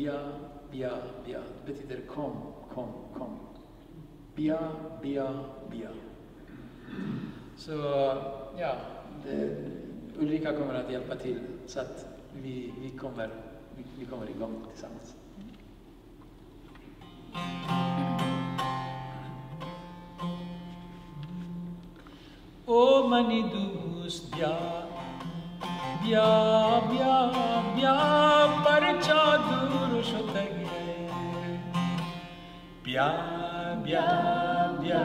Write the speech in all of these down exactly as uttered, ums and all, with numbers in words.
bia, bia, bia. Det betyder kom, kom, kom. Bia, bia, bia. Så ja, det, Ulrika kommer att hjälpa till så att vi, vi, kommer, vi, vi kommer igång tillsammans. O manidus bia, bia, bia, bia, parcha dur shotagye. Bia, bia, bia,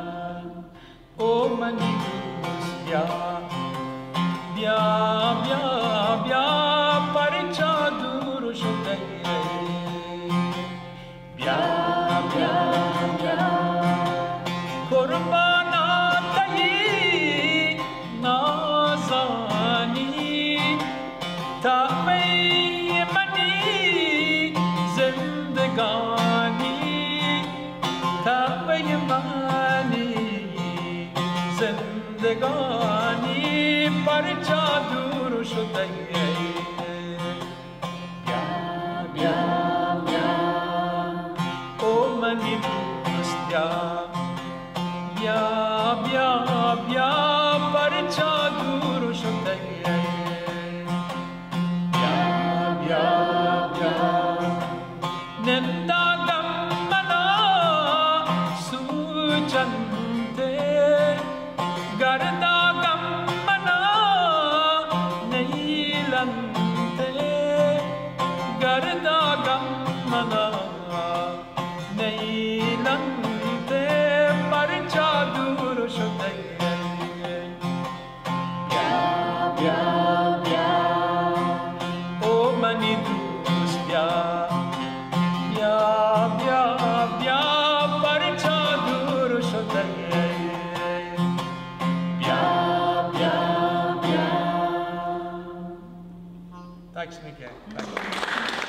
o manidus bia, bia, bia, bia, parcha dur shotagye. Bia, bia, bia, kurbana zindagani parcha dur shudaiye. Bia, bia, bia, o mani bia, bia, bia, bia, parcha dur shudaiye. Bia, bia, bia, nenda gammana sujante. Garda gammana nailante, garda gammana nailante, parcha dur shudaiye. Bia, bia, bia, o manidus bia, bia, bia, bia, parcha dur shudaiye. Tack så mycket. Tack.